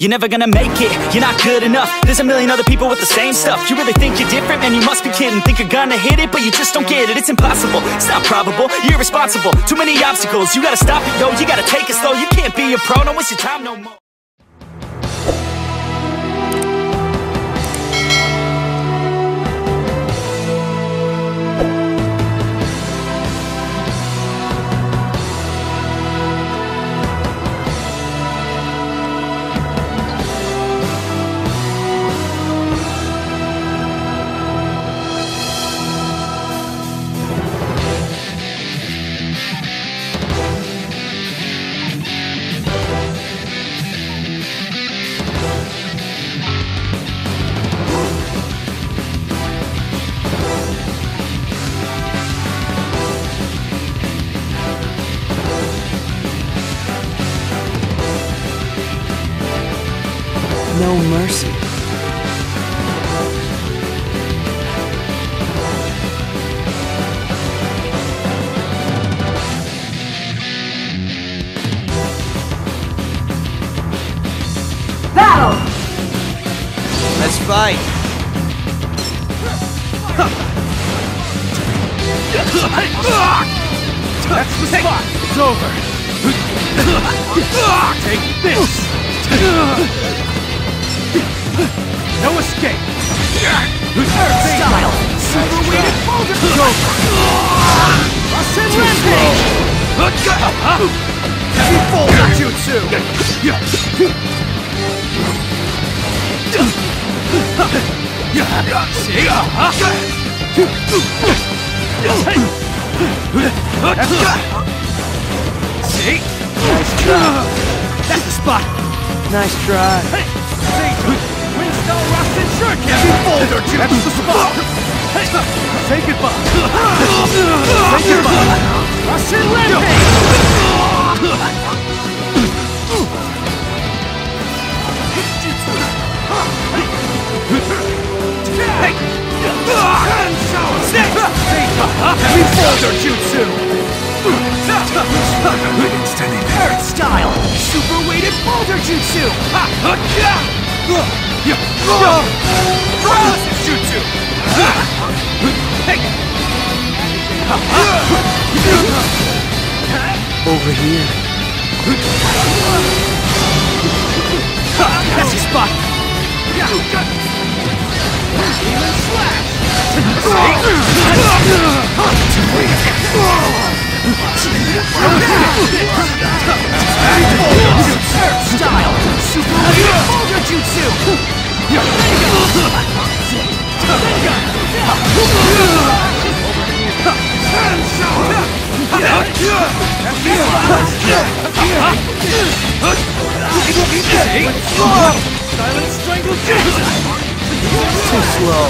You're never gonna make it, you're not good enough. There's a million other people with the same stuff. You really think you're different? Man, you must be kidding. Think you're gonna hit it, but you just don't get it. It's impossible, it's not probable, you're irresponsible. Too many obstacles, you gotta stop it, yo. You gotta take it slow, you can't be a pro. Don't waste your time no more. No mercy. Battle! Let's fight. That's the spot! It's over! Take this! No escape! Earth style! Super weighted boulder! Russian rampage! Heavy boulder jutsu! See? Nice try. That's the spot! Nice try. Hey! Windstone Russian Shuriken! Heavy boulder jutsu! That's the spot! Say goodbye! Say goodbye! Russian rampage! Hey! Heavy boulder jutsu! Earth style! Super weighted boulder jutsu! Paralysis jutsu! Hey! Over here. That's the spot! Demon slash! Earth style! Super weighted boulder jutsu! Silent strangle jutsu! Too slow.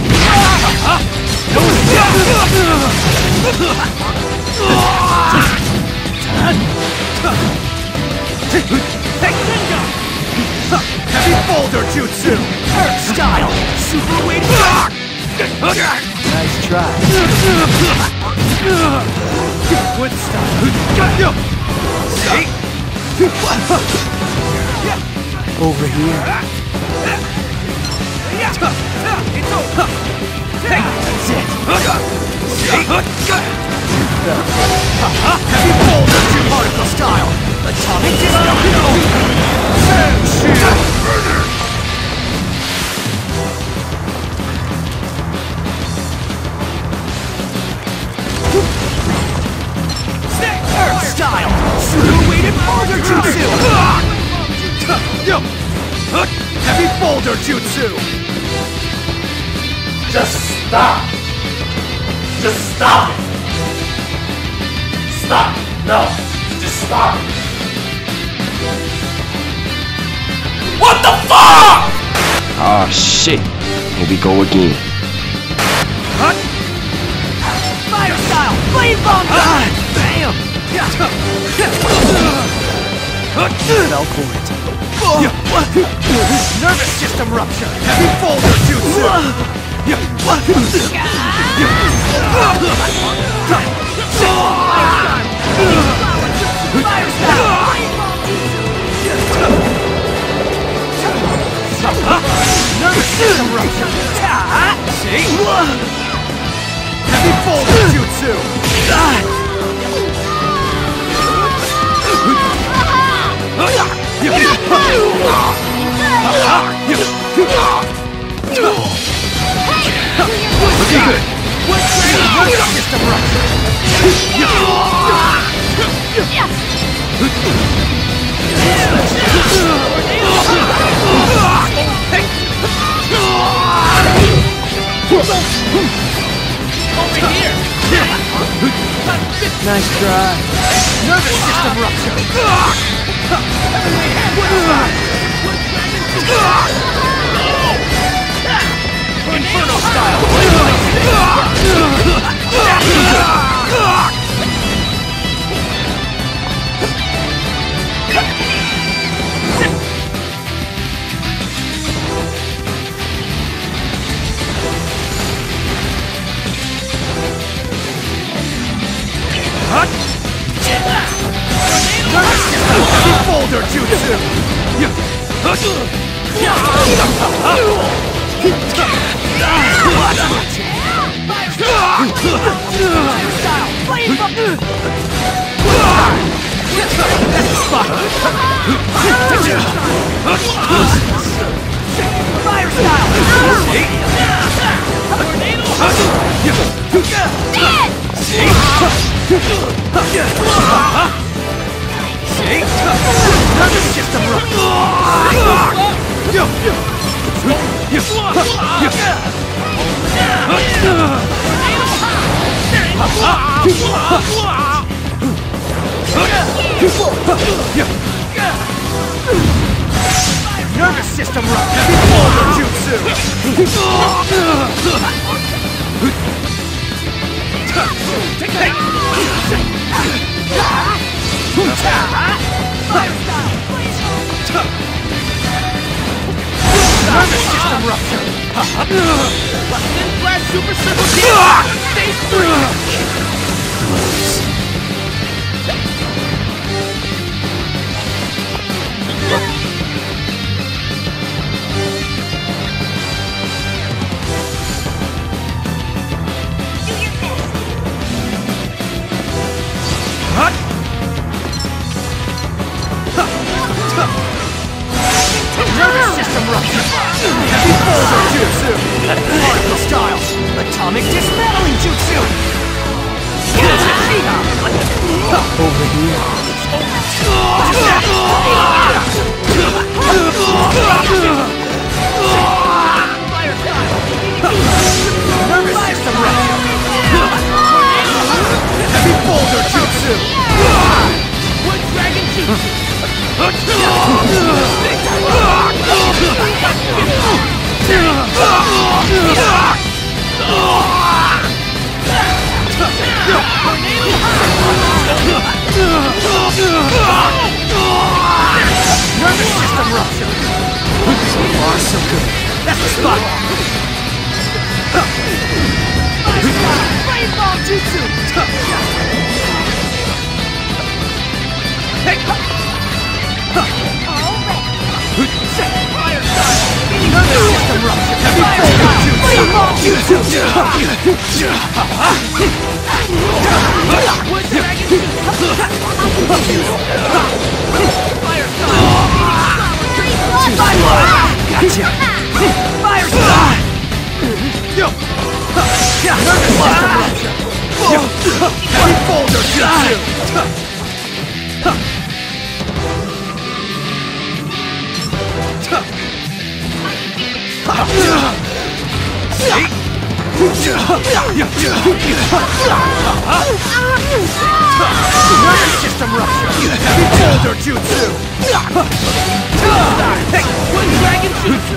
Heavy boulder jutsu! Earth style! Super weighted... Nice try. Good style! See? Over here. It's over! Hey, that's it! See? Heavy boulder jutsu! Particle style! Atomic disco! Earth style! Super weighted boulder jutsu! Heavy boulder jutsu! Just stop! Just stop it! Stop! No! Just stop it! What the fuck?! Oh shit, here we go again. Fire style! Flame bomb! Bam! Fell for it. Nervous system rupture! Heavy boulder jutsu! Fire style! system rupture! See? Heavy boulder jutsu! Looking good! System rupture! Over here! Nice try. Nervous system rupture! Inferno style! Heavy boulder jutsu! Fire style! Nervous system Nervous system rupture! Heavy boulder jutsu! Nervous system rupture! Flash Super Circle Stage 3! Nervous system rupture! Heavy boulder jutsu! Particle style! Atomic dismantling jutsu! Over here. Nervous system rupture! Heavy boulder jutsu! Wood Dragon Jutsu! Nervous system rupture! So far, so good. That's the spot! Rainbow jutsu! Hey! Fire style! Nervous system rupture! Heavy boulder jutsu! Wood Dragon Jutsu! Fire style! Gotcha! Fire style! Nervous system rupture! Heavy boulder jutsu! Nervous system rupture! Heavy boulder jutsu! Hey! Wood Dragon Jutsu!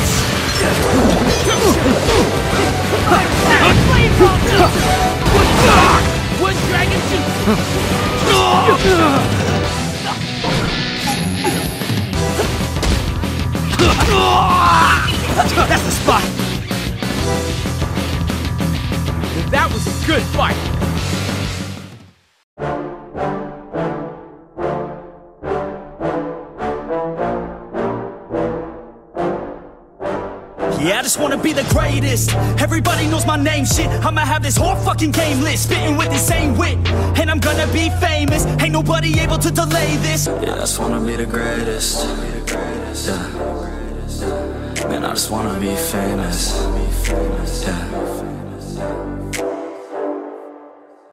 Wood Dragon Jutsu! That's the spot! That was a good fight! Yeah, I just wanna be the greatest. Everybody knows my name, shit. I'ma have this whole fucking game list, spitting with insane wit, and I'm gonna be famous. Ain't nobody able to delay this. Yeah, I just wanna be the greatest. Yeah. Man, I just wanna be famous. Yeah.